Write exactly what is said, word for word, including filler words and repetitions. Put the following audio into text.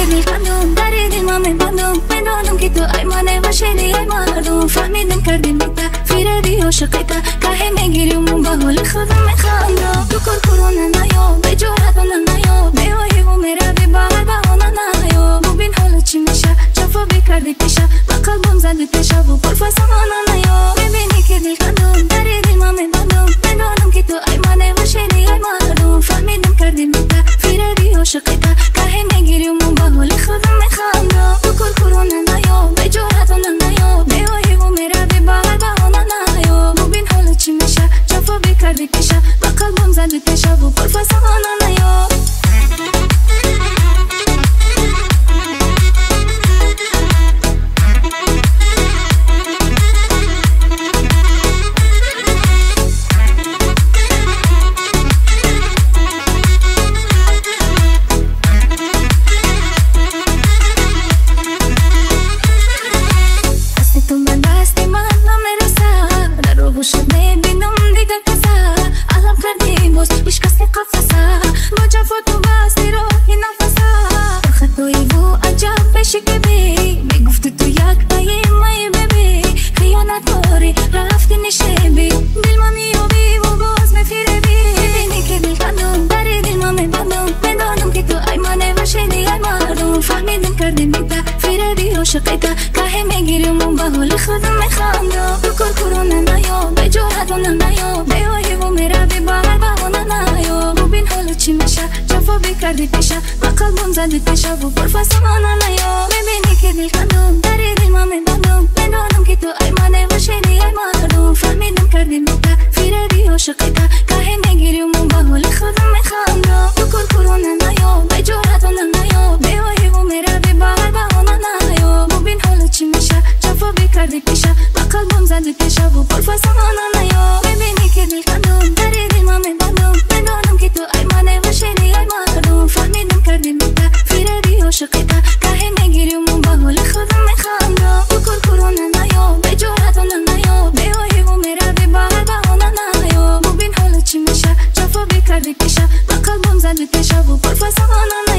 که دل کندم در دل ما میبندم میدانم که تو ای منه و شدی ای مردم فهمیدم کردیم بیتا فیره دی عاشقیتا که میگیریم اون به حال خودم میخندم تو کل کرونه نیا به جورتونه نیا بیایی و میره بی بار بهانه نیا ببین حالا چی میشه جفا بیکردی پیشه با قلبم زدی پیشه و پر فسانه نیا میبینی که دل کندم در دل ما میبندم میدانم که تو ای منه و شدی ای مردم فهمیدم کردیم بیتا فیره دی عاشقیتا که میگیریم اون به حال خودم میخندم تو کل کرونه نیا به جورتونه نیا بیایی و میره بی بار بهانه نیا ببین حالا چی میشه جفا بیکردی پیشه با قلبم زدی پیشه و پر فسانه نیا عاشقیتا که میگیریم اون به حال خودم میخندم تو کل کرونه نیا به جورتونه نیا بیایی و میره بی بار بهانه نیا ببین حالا چی میشه جفا بیکردی پیشه با قلبم زدی پیشه و پر فسانه نیا میبینی که دل کندم در دل ما میبندم میدانم که تو ای منه و شدی ای مردم فهمیدم کردیم بیتا فیره دی عاشقیتا که میگیریم اون به حال خودم میخندم تو کل کرونه نیا به جورتونه نیا بیایی و میره بی بار بهانه نیا ببین حالا چی میشه جفا بیکردی پیشه با قلبم زدی پیشه و پر فسانه نیا میبینی که دل کندم در دل ما میبندم میدانم که تو ای منه و شدی ای مردم فهمیدم کردیم بیتا فیره دی عاشقیتا که میگیریم اون به حال خودم میخندم تو کل کرونه نیا به جورتونه نیا بیایی و میره بی بار بهانه نیا ببین حالا چی میشه جفا بیکردی پیشه با قلبم زدی پیشه و پر فسانه